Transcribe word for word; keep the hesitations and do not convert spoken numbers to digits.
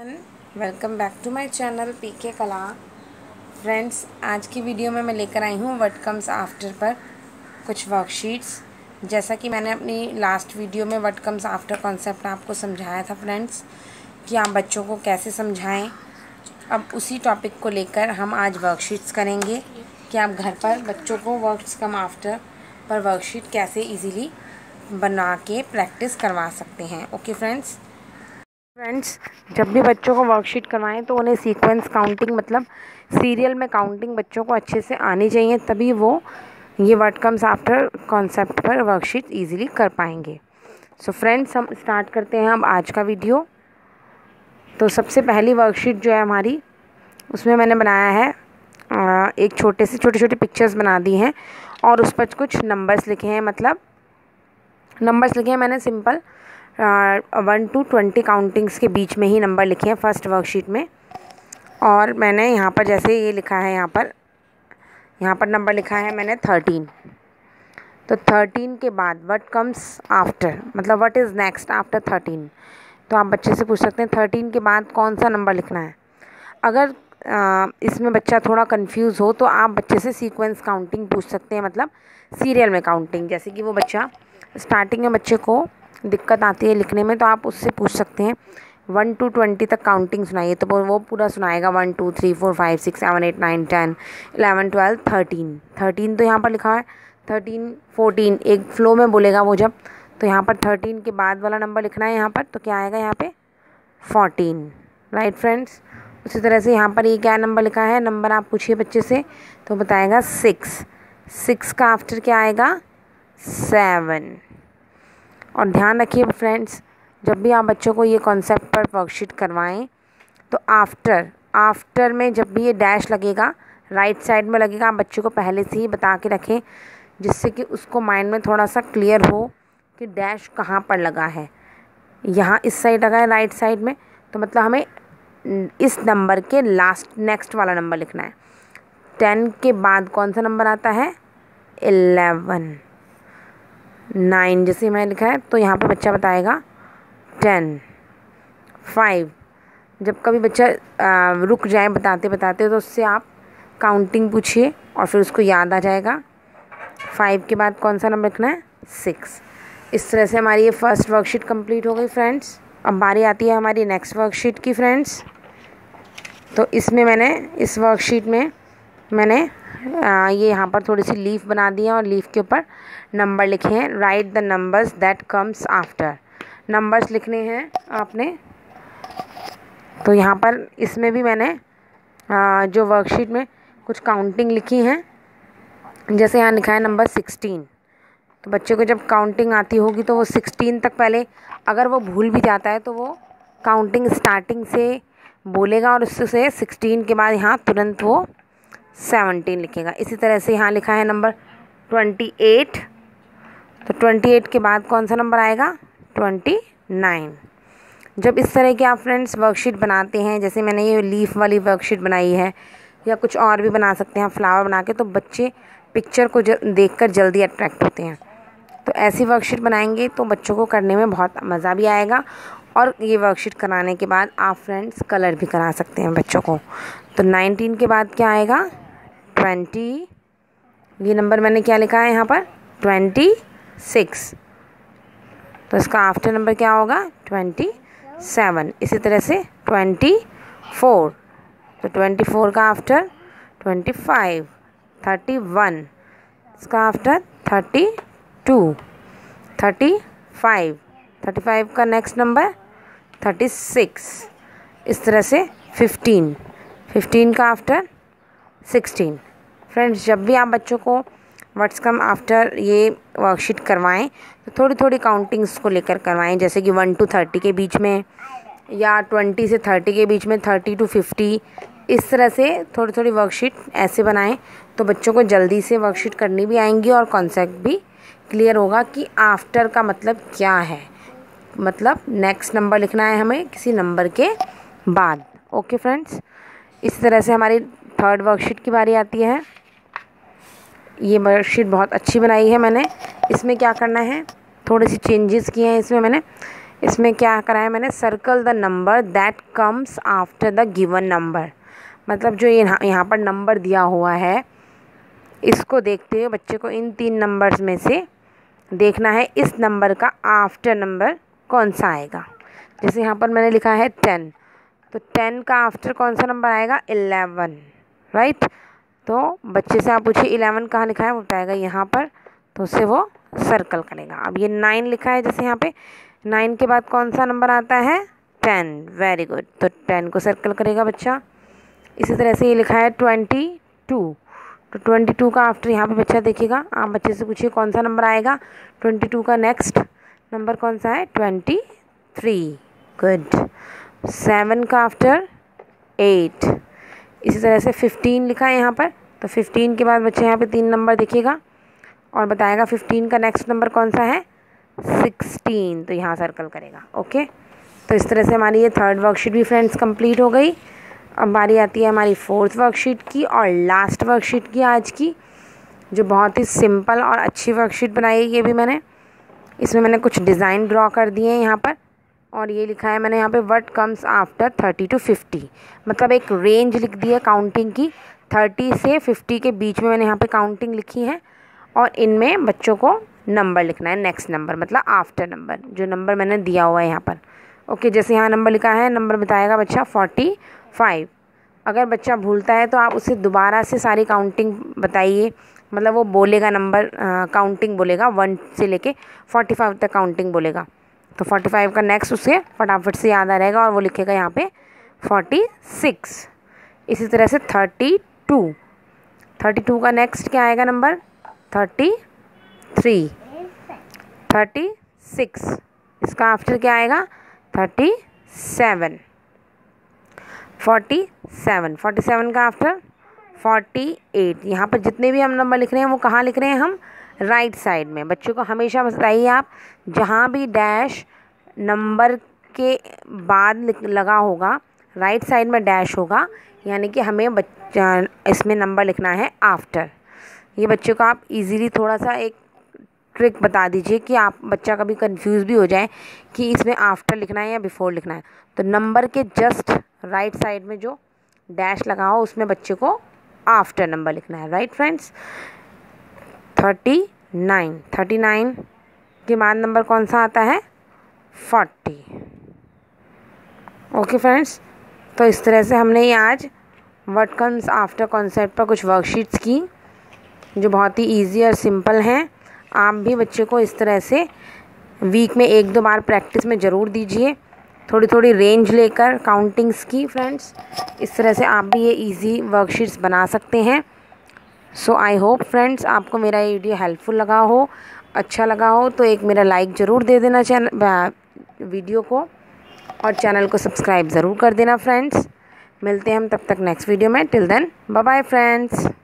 Welcome back to my channel PK Kala. Friends, आज की video में मैं लेकर आई हूँ व्हाट कम्स आफ्टर पर कुछ वर्कशीट्स। जैसा कि मैंने अपनी लास्ट वीडियो में व्हाट कम्स आफ्टर कॉन्सेप्ट आपको समझाया था फ्रेंड्स, कि आप बच्चों को कैसे समझाएं। अब उसी टॉपिक को लेकर हम आज वर्कशीट्स करेंगे कि आप घर पर बच्चों को व्हाट्स कम आफ्टर पर वर्कशीट कैसे इजीली बना के प्रैक्टिस करवा सकते हैं। ओके फ्रेंड्स फ्रेंड्स जब भी बच्चों को वर्कशीट करवाएं तो उन्हें सीक्वेंस काउंटिंग मतलब सीरियल में काउंटिंग बच्चों को अच्छे से आनी चाहिए, तभी वो ये व्हाट कम्स आफ्टर कॉन्सेप्ट पर वर्कशीट इजीली कर पाएंगे। सो फ्रेंड्स, हम स्टार्ट करते हैं अब आज का वीडियो। तो सबसे पहली वर्कशीट जो है हमारी, उसमें मैंने बनाया है एक छोटे से छोटे छोटे पिक्चर्स बना दी हैं और उस पर कुछ नंबर्स लिखे हैं। मतलब नंबर्स लिखे हैं मैंने simple one to twenty countings के बीच में ही नंबर लिखे हैं फर्स्ट वर्कशीट में। और मैंने यहाँ पर जैसे ये लिखा है, यहाँ पर यहाँ पर नंबर लिखा है मैंने थर्टीन। तो थर्टीन के बाद व्हाट कम्स आफ्टर, मतलब what is next after thirteen. तो आप बच्चे से पूछ सकते हैं थर्टीन के बाद कौन सा नंबर लिखना है। अगर आ, इसमें बच्चा थोड़ा कंफ्यूज हो तो आप बच्चे से सीक्वेंस काउंटिंग पूछ सकते हैं, मतलब सीरियल में काउंटिंग। जैसे कि वो बच्चा स्टार्टिंग में बच्चे को दिक्कत आती है लिखने में, तो आप उससे पूछ सकते हैं वन टू ट्वेंटी तक काउंटिंग सुनाइए, तो वो पूरा सुनाएगा one two three four five six seven eight nine ten eleven twelve thirteen. Thirteen तो यहाँ पर लिखा है, थर्टीन फोर्टीन एक फ़्लो में बोलेगा वो जब, तो यहाँ पर थर्टीन के बाद वाला नंबर लिखना है यहाँ पर, तो क्या आएगा यहाँ पे फोर्टीन। राइट फ्रेंड्स, उसी तरह से यहाँ पर ये क्या नंबर लिखा है, नंबर आप पूछिए बच्चे से तो बताएगा सिक्स। सिक्स का आफ्टर क्या आएगा सेवन। और ध्यान रखिए फ्रेंड्स, जब भी आप बच्चों को ये कॉन्सेप्ट पर वर्कशीट करवाएं तो आफ्टर आफ्टर में जब भी ये डैश लगेगा राइट साइड में लगेगा, आप बच्चों को पहले से ही बता के रखें, जिससे कि उसको माइंड में थोड़ा सा क्लियर हो कि डैश कहाँ पर लगा है। यहाँ इस साइड लगा है राइट साइड में, तो मतलब हमें इस नंबर के लास्ट नेक्स्ट वाला नंबर लिखना है। टेन के बाद कौन सा नंबर आता है, इलेवन। नाइन जैसे मैंने लिखा है तो यहाँ पे बच्चा बताएगा टेन। फाइव, जब कभी बच्चा आ, रुक जाए बताते बताते तो उससे आप काउंटिंग पूछिए और फिर उसको याद आ जाएगा। फाइव के बाद कौन सा नंबर लिखना है, सिक्स। इस तरह से हमारी ये फर्स्ट वर्कशीट कंप्लीट हो गई फ्रेंड्स। अब बारी आती है हमारी नेक्स्ट वर्कशीट की फ्रेंड्स। तो इसमें मैंने इस वर्कशीट में मैंने आ, ये यहाँ पर थोड़ी सी लीफ बना दी है और लीफ के ऊपर नंबर लिखे हैं। Write the numbers that comes after, numbers लिखने हैं आपने। तो यहाँ पर इसमें भी मैंने आ, जो वर्कशीट में कुछ काउंटिंग लिखी हैं, जैसे यहाँ लिखा है नंबर सिक्सटीन। तो बच्चे को जब काउंटिंग आती होगी तो वो सिक्सटीन तक पहले, अगर वो भूल भी जाता है तो वो काउंटिंग स्टार्टिंग से बोलेगा और उससे सिक्सटीन के बाद यहाँ तुरंत वो सेवनटीन लिखेगा। इसी तरह से यहाँ लिखा है नंबर ट्वेंटी एट, तो ट्वेंटी एट के बाद कौन सा नंबर आएगा, ट्वेंटी नाइन। जब इस तरह के आप फ्रेंड्स वर्कशीट बनाते हैं, जैसे मैंने ये लीफ वाली वर्कशीट बनाई है, या कुछ और भी बना सकते हैं फ्लावर बना के, तो बच्चे पिक्चर को देखकर जल्दी अट्रैक्ट होते हैं। तो ऐसी वर्कशीट बनाएंगे तो बच्चों को करने में बहुत मज़ा भी आएगा। और ये वर्कशीट कराने के बाद आप फ्रेंड्स कलर भी करा सकते हैं बच्चों को। तो नाइनटीन के बाद क्या आएगा, ट्वेंटी। ये नंबर मैंने क्या लिखा है यहाँ पर, ट्वेंटी सिक्स। तो इसका आफ्टर नंबर क्या होगा, ट्वेंटी सेवन। इसी तरह से ट्वेंटी फोर, तो ट्वेंटी फोर का after twenty five. Thirty one, इसका after thirty two. Thirty five, thirty five का नेक्स्ट नंबर थर्टी सिक्स। इस तरह से फिफ्टीन, फिफ्टीन का आफ्टर सिक्सटीन। फ्रेंड्स, जब भी आप बच्चों को व्हाट्स कम आफ्टर ये वर्कशीट करवाएं तो थोड़ी थोड़ी काउंटिंग्स को लेकर करवाएं, जैसे कि वन टू थर्टी के बीच में, या ट्वेंटी से थर्टी के बीच में, थर्टी टू फिफ्टी। इस तरह से थोड़ी थोड़ी वर्कशीट ऐसे बनाएं तो बच्चों को जल्दी से वर्कशीट करनी भी आएंगी और कॉन्सेप्ट भी क्लियर होगा कि आफ्टर का मतलब क्या है। मतलब नेक्स्ट नंबर लिखना है हमें किसी नंबर के बाद। ओके फ्रेंड्स, इस तरह से हमारी थर्ड वर्कशीट की बारी आती है। ये वर्कशीट बहुत अच्छी बनाई है मैंने। इसमें क्या करना है, थोड़ी सी चेंजेस किए हैं इसमें मैंने। इसमें क्या करा है मैंने, circle the number that comes after the given number. मतलब जो यहाँ यहाँ पर नंबर दिया हुआ है, इसको देखते हुए बच्चे को इन तीन नंबर्स में से देखना है इस नंबर का आफ्टर नंबर कौन सा आएगा। जैसे यहाँ पर मैंने लिखा है टेन, तो टेन का आफ्टर कौन सा नंबर आएगा, इलेवन, राइट। तो बच्चे से आप पूछिए इलेवन कहाँ लिखा है, वो बताएगा यहाँ पर, तो उससे वो सर्कल करेगा। अब ये नाइन लिखा है, जैसे यहाँ पे नाइन के बाद कौन सा नंबर आता है, टेन, वेरी गुड, तो टेन को सर्कल करेगा बच्चा। इसी तरह से ये लिखा है ट्वेंटी टू, तो ट्वेंटी टू का आफ्टर यहाँ पे बच्चा देखिएगा, आप बच्चे से पूछिए कौन सा नंबर आएगा, ट्वेंटी टू का नेक्स्ट नंबर कौन सा है, ट्वेंटी थ्री, गुड। सेवन का आफ्टर एट। इसी तरह से फिफ्टीन लिखा है यहाँ पर, तो फिफ्टीन के बाद बच्चे यहाँ पे तीन नंबर देखिएगा और बताएगा फिफ्टीन का नेक्स्ट नंबर कौन सा है, सिक्सटीन, तो यहाँ सर्कल करेगा। ओके, तो इस तरह से हमारी ये थर्ड वर्कशीट भी फ्रेंड्स कंप्लीट हो गई। अब बारी आती है हमारी फोर्थ वर्कशीट की और लास्ट वर्कशीट की आज की, जो बहुत ही सिंपल और अच्छी वर्कशीट बनाई है ये भी मैंने। इसमें मैंने कुछ डिज़ाइन ड्रॉ कर दिए हैं यहाँ पर, और ये लिखा है मैंने यहाँ पे what comes after thirty to fifty, मतलब एक रेंज लिख दी है काउंटिंग की, थर्टी से फिफ्टी के बीच में मैंने यहाँ पे काउंटिंग लिखी है, और इनमें बच्चों को नंबर लिखना है, नेक्स्ट नंबर मतलब आफ्टर नंबर, जो नंबर मैंने दिया हुआ है यहाँ पर। ओके, जैसे यहाँ नंबर लिखा है, नंबर बताएगा बच्चा फोर्टी फाइव। अगर बच्चा भूलता है तो आप उसे दोबारा से सारी काउंटिंग बताइए, मतलब वो बोलेगा नंबर, काउंटिंग बोलेगा, वन से लेके फोर्टी फाइव तक काउंटिंग बोलेगा, तो फोर्टी फाइव का नेक्स्ट उसे फटाफट से याद आ रहेगा और वो लिखेगा यहाँ पे फोर्टी सिक्स। इसी तरह से थर्टी टू, थर्टी टू का नेक्स्ट क्या आएगा number, thirty three, thirty six, इसका आफ्टर क्या आएगा, thirty seven, forty seven, forty seven का आफ्टर फोर्टी एट। यहाँ पर जितने भी हम नंबर लिख रहे हैं वो कहाँ लिख रहे हैं हम, राइट साइड में। बच्चों को हमेशा बताइए आप, जहाँ भी डैश नंबर के बाद लगा होगा, राइट साइड में डैश होगा, यानी कि हमें बच्चा इसमें नंबर लिखना है आफ्टर। ये बच्चों को आप इजीली थोड़ा सा एक ट्रिक बता दीजिए कि आप बच्चा कभी कंफ्यूज भी हो जाए कि इसमें आफ्टर लिखना है या बिफोर लिखना है, तो नंबर के जस्ट राइट साइड में जो डैश लगा हो उसमें बच्चे को आफ्टर नंबर लिखना है, right friends. Thirty nine, thirty nine के बाद नंबर कौन सा आता है, फोर्टी। ओके फ्रेंड्स, तो इस तरह से हमने ये आज व्हाट कम्स आफ्टर कॉन्सेप्ट पर कुछ वर्कशीट्स की, जो बहुत ही ईजी और सिंपल हैं। आप भी बच्चे को इस तरह से वीक में एक दो बार प्रैक्टिस में ज़रूर दीजिए, थोड़ी थोड़ी रेंज लेकर काउंटिंग्स की फ्रेंड्स। इस तरह से आप भी ये इजी वर्कशीट्स बना सकते हैं। सो आई होप फ्रेंड्स आपको मेरा ये वीडियो हेल्पफुल लगा हो, अच्छा लगा हो तो एक मेरा लाइक ज़रूर दे देना चैनल वीडियो को, और चैनल को सब्सक्राइब ज़रूर कर देना फ्रेंड्स। मिलते हैं हम तब तक नेक्स्ट वीडियो में। Till then bye bye friends.